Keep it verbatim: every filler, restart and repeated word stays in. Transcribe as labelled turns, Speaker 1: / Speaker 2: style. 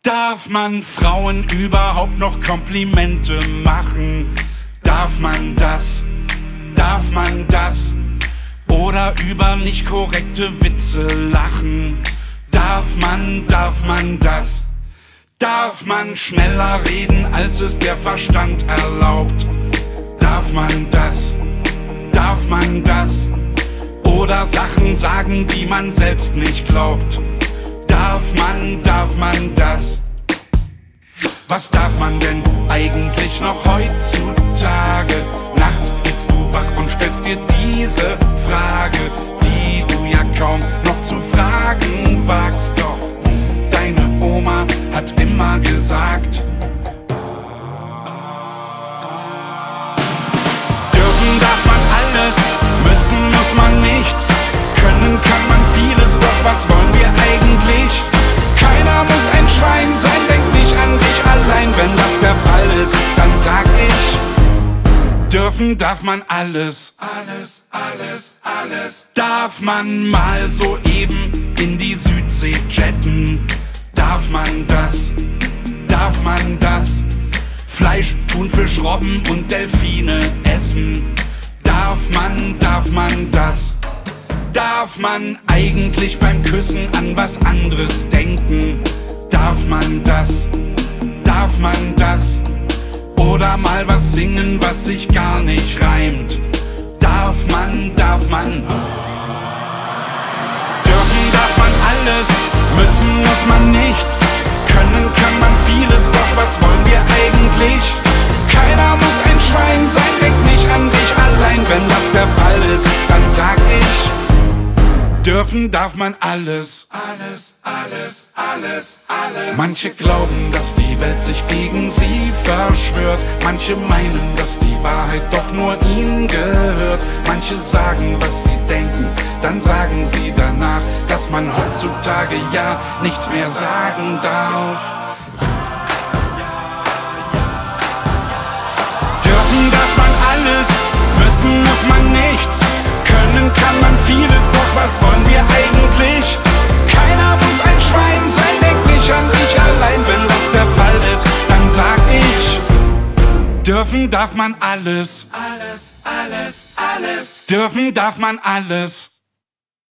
Speaker 1: Darf man Frauen überhaupt noch Komplimente machen? Darf man das? Darf man das? Oder über nicht korrekte Witze lachen? Darf man, darf man das? Darf man schneller reden, als es der Verstand erlaubt? Darf man das? Darf man das? Oder Sachen sagen, die man selbst nicht glaubt? Darf man, darf man das? Was darf man denn eigentlich noch heutzutage? Nachts liegst du wach und stellst dir diese Frage, die du ja kaum noch zu fragen wagst. Doch deine Oma hat immer gesagt: Dürfen darf man alles, müssen muss man nichts. Können kann man vieles, doch was wollen wir eigentlich? Keiner muss ein Schwein sein, denk nicht an dich allein. Wenn das der Fall ist, dann sag ich: Dürfen darf man alles. Alles, alles, alles. Darf man mal so eben in die Südsee jetten? Darf man das? Darf man das? Fleisch, Thunfisch, Robben und Delfine essen? Darf man, darf man das? Darf man eigentlich beim Küssen an was anderes denken? Darf man das? Darf man das? Oder mal was singen, was sich gar nicht reimt? Darf man, darf man? Dürfen darf man alles, müssen muss man nichts. Können kann man vieles, doch was wollen wir eigentlich? Keiner muss ein Schwein sein, denk nicht an dich allein. Wenn das der Fall ist, dann sag ich: Dürfen darf man alles. Alles, alles, alles, alles. Manche glauben, dass die Welt sich gegen sie verschwört. Manche meinen, dass die Wahrheit doch nur ihnen gehört. Manche sagen, was sie denken, dann sagen sie danach, dass man heutzutage ja nichts mehr sagen darf. Dürfen darf man alles, müssen muss man nichts. Können kann man vieles, doch was wollen wir eigentlich? Keiner muss ein Schwein sein, denk nicht an dich allein. Wenn das der Fall ist, dann sag ich: Dürfen darf man alles. Alles, alles, alles. Dürfen darf man alles.